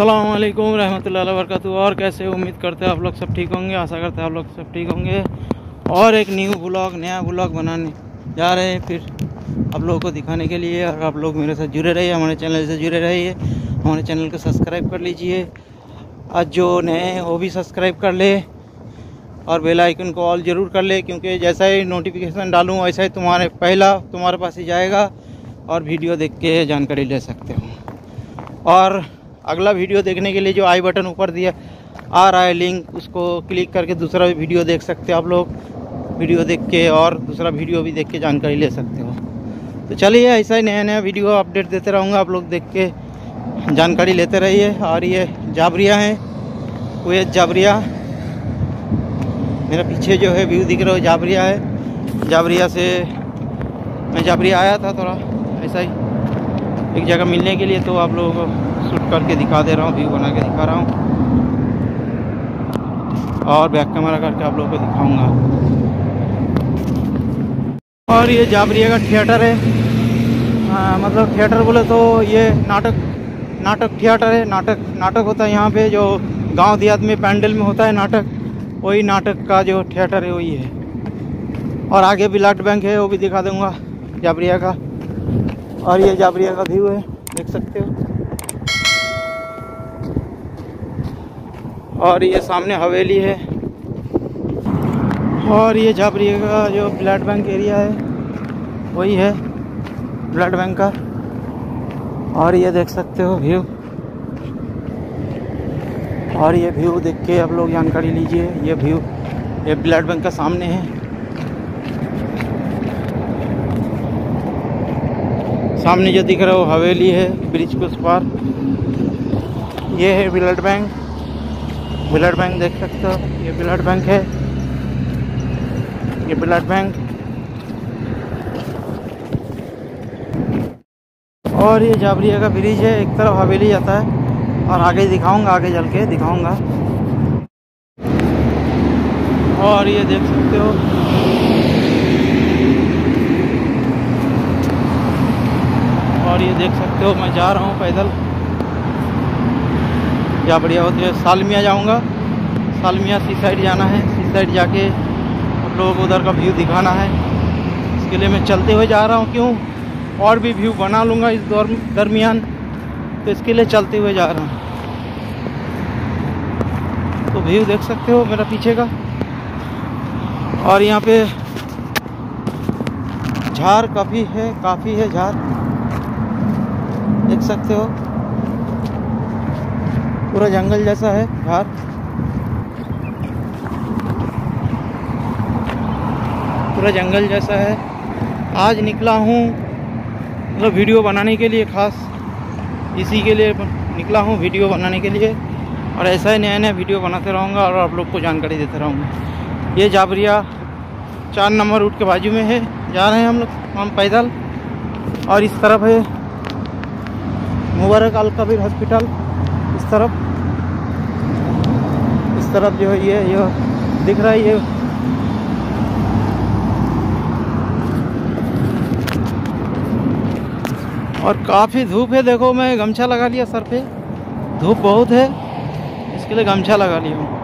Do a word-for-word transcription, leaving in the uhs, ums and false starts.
अस्सलाम वालेकुम रहमतुल्लाहि व बरकातहू। और कैसे उम्मीद करते हैं आप लोग सब ठीक होंगे, आशा करते हैं आप लोग सब ठीक होंगे। और एक न्यू ब्लॉग नया ब्लॉग बनाने जा रहे हैं फिर आप लोगों को दिखाने के लिए। और आप लोग मेरे साथ जुड़े रहिए, हमारे चैनल से जुड़े रहिए, हमारे चैनल को सब्सक्राइब कर लीजिए। आज जो नए हैं वो भी सब्सक्राइब कर ले और बेल आइकन को ऑल ज़रूर कर ले, क्योंकि जैसा ही नोटिफिकेशन डालूँ वैसा ही तुम्हारे पहला तुम्हारे पास ही जाएगा और वीडियो देख के जानकारी ले सकते हो। और अगला वीडियो देखने के लिए जो आई बटन ऊपर दिया आ रहा है लिंक, उसको क्लिक करके दूसरा भी वीडियो देख सकते हो आप लोग। वीडियो देख के और दूसरा वीडियो भी देख के जानकारी ले सकते हो। तो चलिए ऐसा ही नया नया वीडियो अपडेट देते रहूँगा, आप लोग देख के जानकारी लेते रहिए। और ये जाबरिया है, कुवैत जाबरिया, मेरा पीछे जो है व्यू दिख रहा है जाबरिया है। जाबरिया से मैं जाबरिया आया था थोड़ा ऐसा ही एक जगह मिलने के लिए, तो आप लोगों को शूट करके दिखा दे रहा हूँ, व्यू बना के दिखा रहा हूँ और बैक कैमरा करके आप लोगों को दिखाऊंगा। और ये जाबरिया का थिएटर है, आ, मतलब थिएटर बोले तो ये नाटक नाटक थिएटर है। नाटक नाटक होता है यहाँ पे, जो गांव देहात में पैंडल में होता है नाटक, वही नाटक का जो थिएटर है वही है। और आगे ब्लड बैंक है, वो भी दिखा दूँगा जाबरिया का। और ये जाबरिया का व्यू है, देख सकते हो। और ये सामने हवेली है। और ये जाबरिया का जो ब्लड बैंक एरिया है वही है ब्लड बैंक का। और ये देख सकते हो व्यू, और ये व्यू देख के आप लोग जानकारी लीजिए। ये व्यू ये ब्लड बैंक का सामने है, सामने जो दिख रहा है वो हवेली है, ब्रिज के उस पार। ये है ब्लड बैंक, ब्लड बैंक देख सकते हो, ये ब्लड बैंक है, ये ब्लड बैंक। और ये जाबरिया का ब्रिज है, एक तरफ हवेली जाता है और आगे दिखाऊंगा, आगे चल के दिखाऊंगा। और ये देख सकते हो और ये देख सकते हो मैं जा रहा हूँ पैदल। जाबरिया होते हुए सालमिया जाऊंगा, सालमिया सी साइड जाना है, सी साइड जाके आप लोगों को उधर का व्यू दिखाना है। इसके लिए मैं चलते हुए जा रहा हूँ, क्यों और भी व्यू बना लूँगा इस दौर दरमियान, तो इसके लिए चलते हुए जा रहा हूँ। तो व्यू देख सकते हो मेरा पीछे का। और यहाँ पे झाड़ काफ़ी है, काफ़ी है झाड़, देख सकते हो, पूरा जंगल जैसा है झाड़। पूरा जंगल जैसा है। आज निकला हूँ मतलब वीडियो बनाने के लिए, खास इसी के लिए निकला हूँ वीडियो बनाने के लिए। और ऐसा ही नया नया वीडियो बनाते रहूँगा और आप लोग को जानकारी देते रहूँगा। ये जाबरिया चार नंबर रूट के बाजू में है, जा रहे हैं हम लोग हम पैदल। और इस तरफ है मुबारक अल कबीर हॉस्पिटल, इस तरफ इस तरफ जो है ये ये दिख रहा है ये। और काफ़ी धूप है, देखो मैं गमछा लगा लिया सर पे, धूप बहुत है इसके लिए गमछा लगा लिया हूँ।